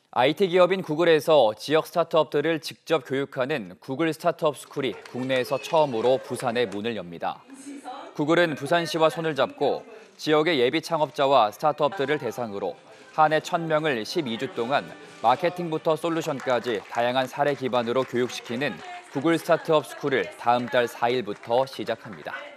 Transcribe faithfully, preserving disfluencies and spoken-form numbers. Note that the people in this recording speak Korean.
아이티 기업인 구글에서 지역 스타트업들을 직접 교육하는 구글 스타트업 스쿨이 국내에서 처음으로 부산에 문을 엽니다. 구글은 부산시와 손을 잡고 지역의 예비 창업자와 스타트업들을 대상으로 한 해 천 명을 십이 주 동안 마케팅부터 솔루션까지 다양한 사례 기반으로 교육시키는 구글 스타트업 스쿨을 다음 달 사 일부터 시작합니다.